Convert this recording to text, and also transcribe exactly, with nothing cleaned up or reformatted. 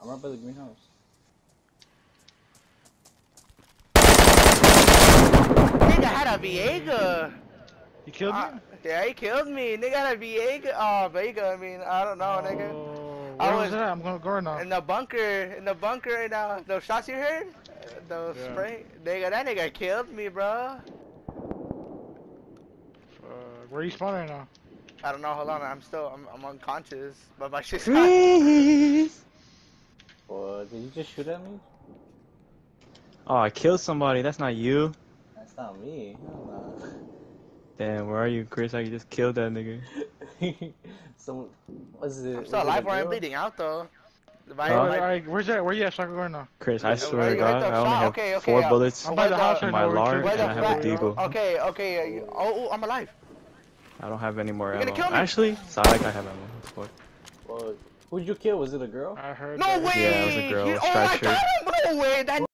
I'm right by the greenhouse. Nigga had a Viega. You killed Uh, me? yeah, he killed me. Nigga had a Viega. Oh, Vega. I mean, I don't know, nigga. Oh, I where was was that? I'm gonna go right now. in the bunker. In the bunker right now. Those shots you heard? Uh, Those Yeah. spray. Nigga, that nigga killed me, bro. Uh, where are you spawning right now? I don't know. Hold on. I'm still. I'm, I'm unconscious. But my shit's hot. Freeze! What? Did you just shoot at me? Oh, I killed somebody. That's not you. That's not me. Hell Damn, where are you, Chris? I just killed that nigga. nah. Some. Was it? I'm still was it alive a where I'm girl? bleeding out though. My, Huh? my, Alright, where's that? Where you at? So I can go right now. Chris, I Where swear to you hit God, the I only shot? have Okay, okay, four uh, bullets I'm by the Where house the- right my now. where you Lard, killed where and the I have a flat- deagle. Okay, okay. uh, you- Oh, oh, I'm alive. I don't have any more You're gonna ammo. kill me. Actually, Sonic, I have ammo. What? Well, who'd you kill? Was it a girl? I heard No that. way. Yeah, it was a girl He- with oh striped my shirt. God, no way. That